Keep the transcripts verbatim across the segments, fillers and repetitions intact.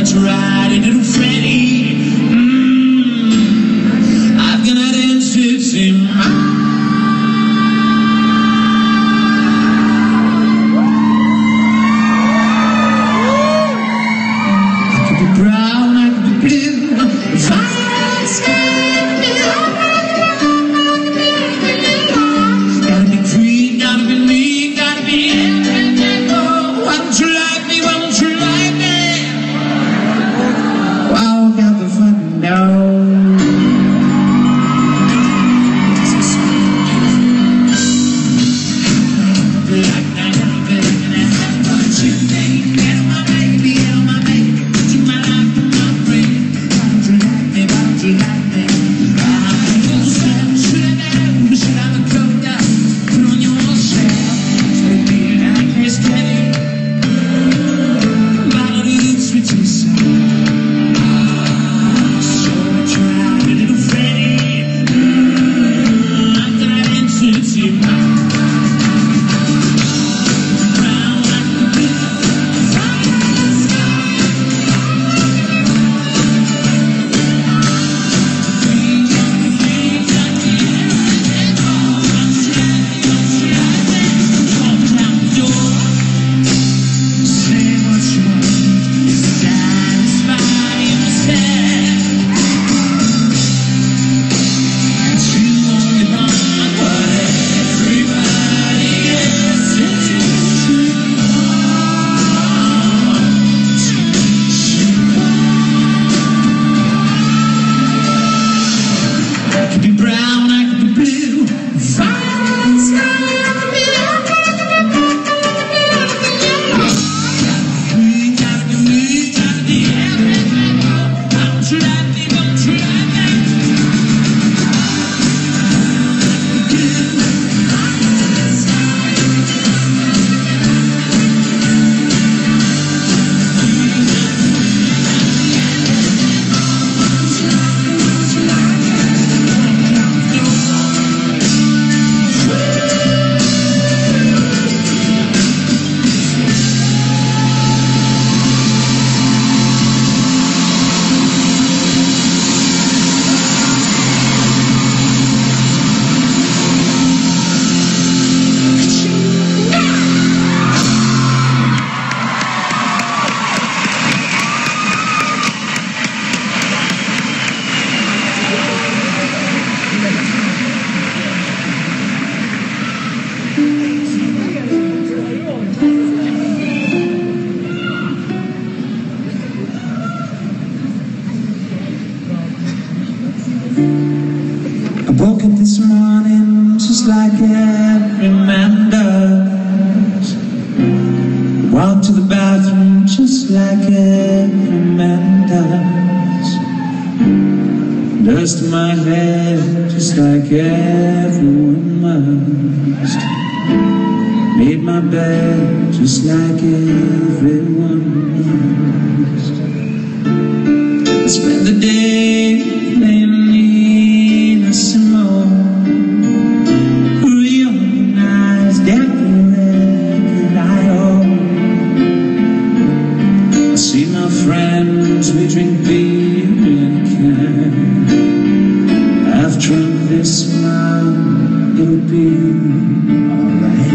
tried it, little Freddy. Mm, I've got that answer in mind. Brown, I could be blue, fire sky, gotta be green, gotta be me, gotta be everything. Oh, why don't you like me, why don't you like me? Wow, got the fun now. I woke up this morning just like every man does. Walked to the bathroom just like every man does. Dust my head just like everyone must. Made my bed just like everyone must. I spent the day playing Nina Simone, reorganized every record I own. I see my friends, we drink beer in a can. I've drunk this amount, it'll be alright.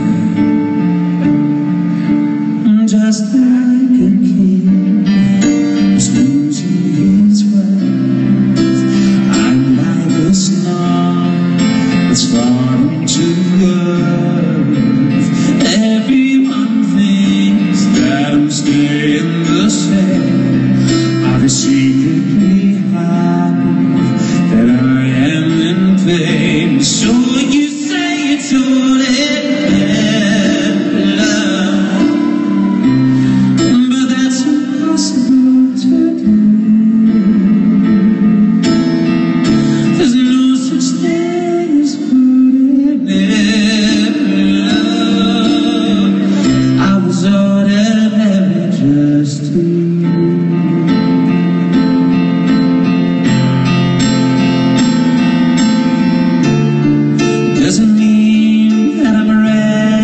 Just like a king who's losing his words, I'm like a star that's falling to earth. Everyone thinks that I'm staying the same. I secretly hide that I am in pain. So you say it's all in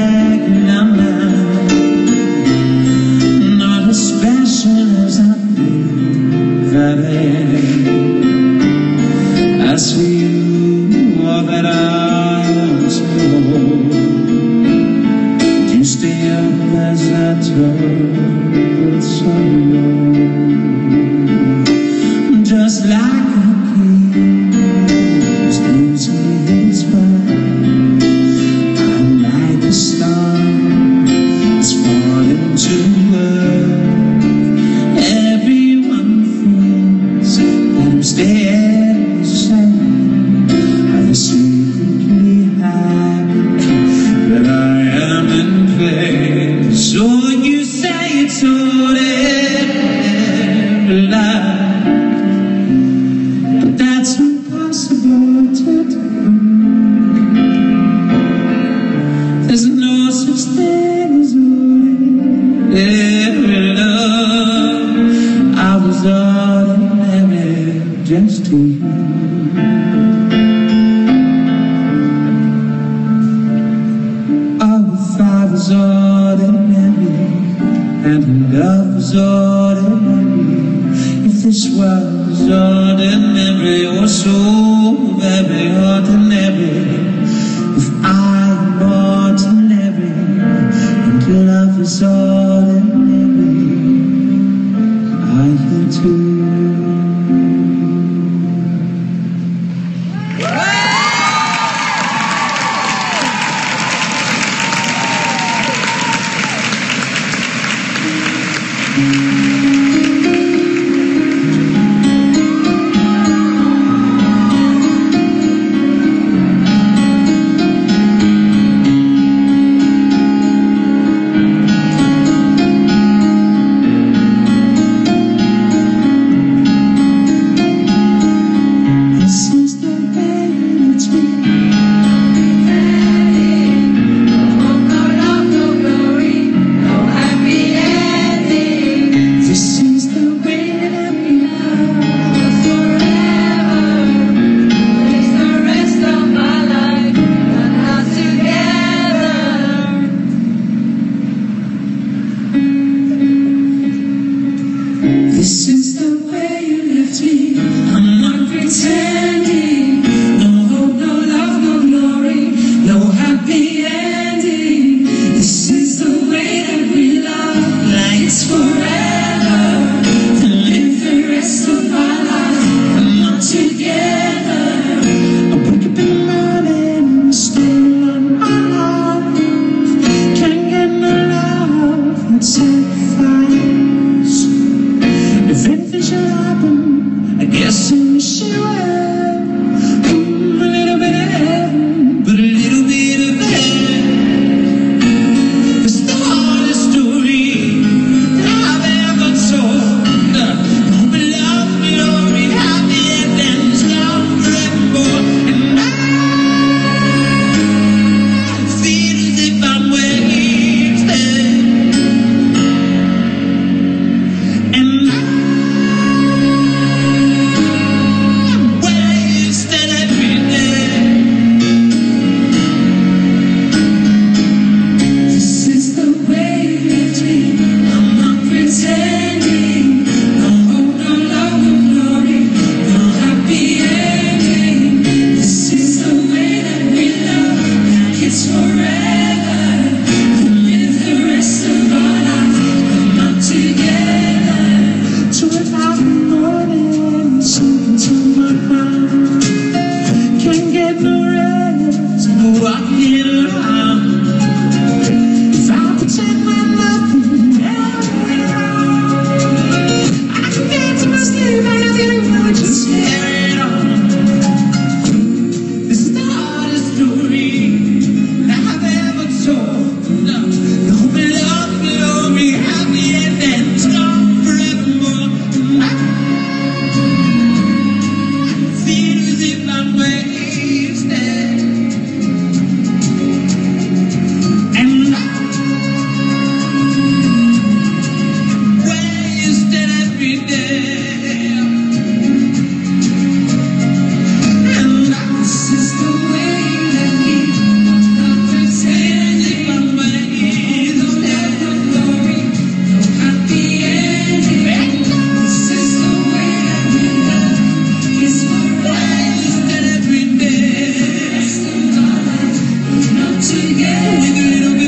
as I'm was ordinary just to you. Oh, if I was ordinary and love was ordinary, if this world was ordinary or so very ordinary, if I am ordinary and love is ordinary, I am too. This is the way you left me. I'm not pretending. No hope, no love, no glory, no happy ending. This is the way that we love, like it's forever. To live the rest of our life, I'm not together. I wake up in the morning, still on my love. Can't get no love, not satisfied. If anything should happen, I guess I wish you well. Mm, a little bit of heaven, but a little bit of hell. It's the hardest story I've ever told. No love, glory, happy endings, love forevermore. And I feel as if I'm wasted. And I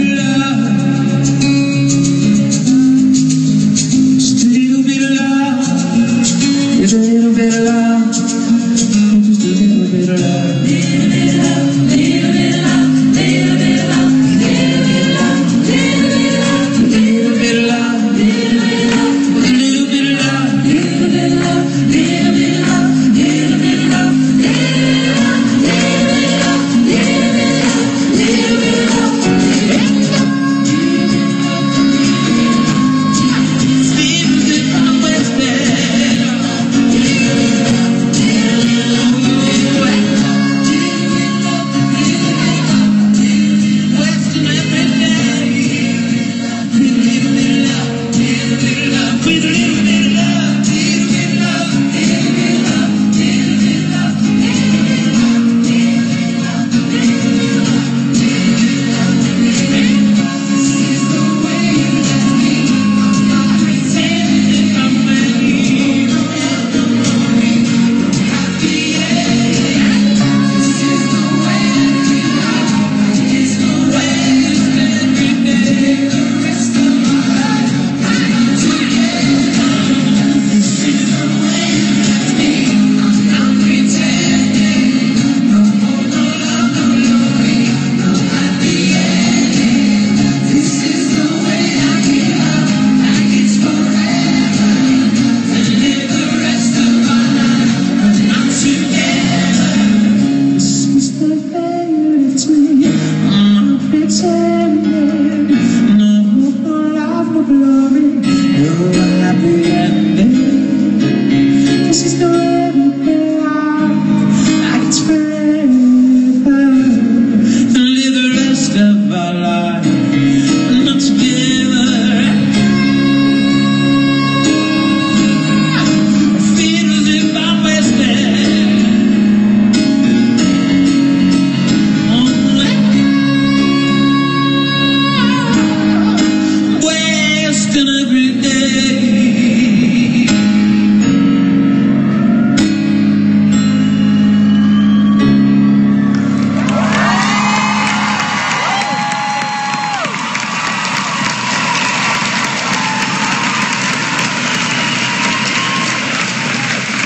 just a little bit of love.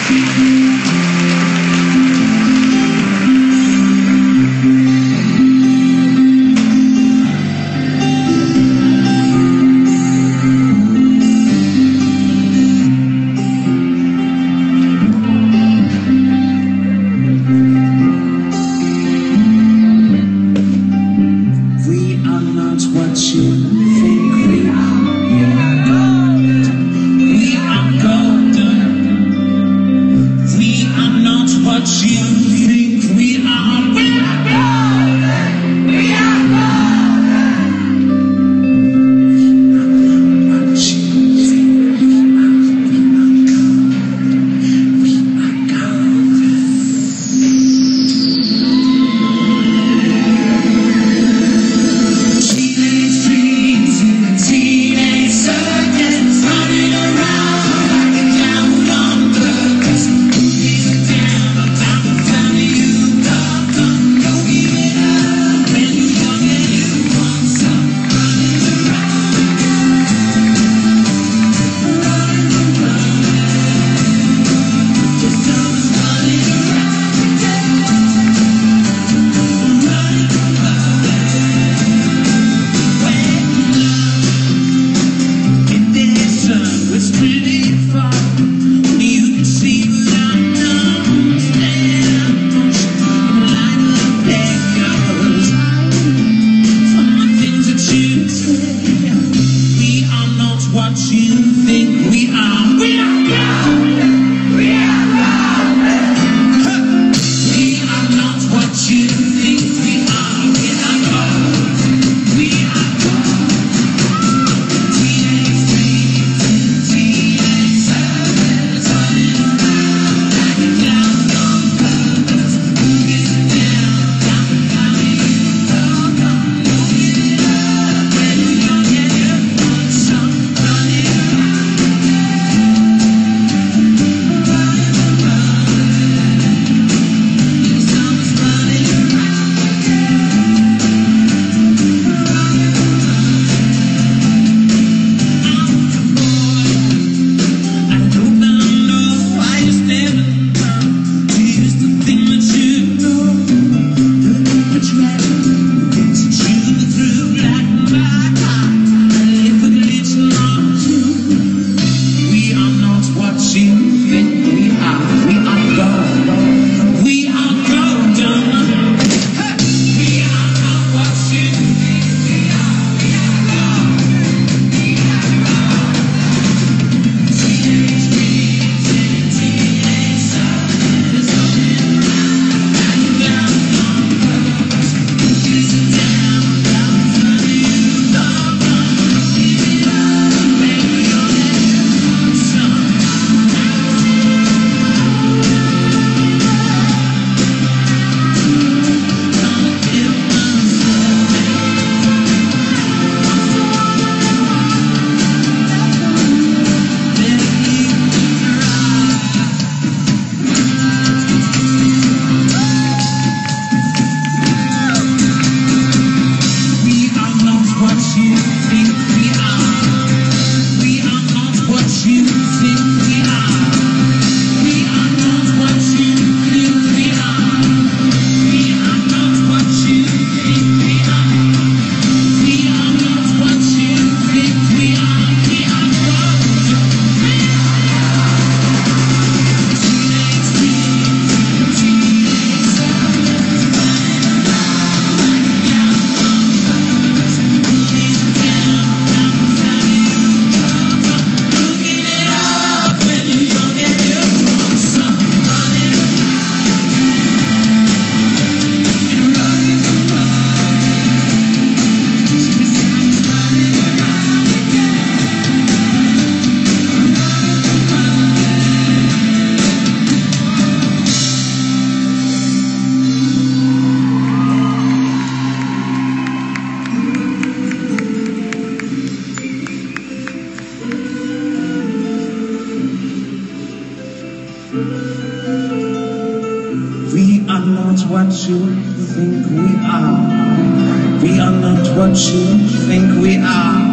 what you think we are. We are not what you think we are.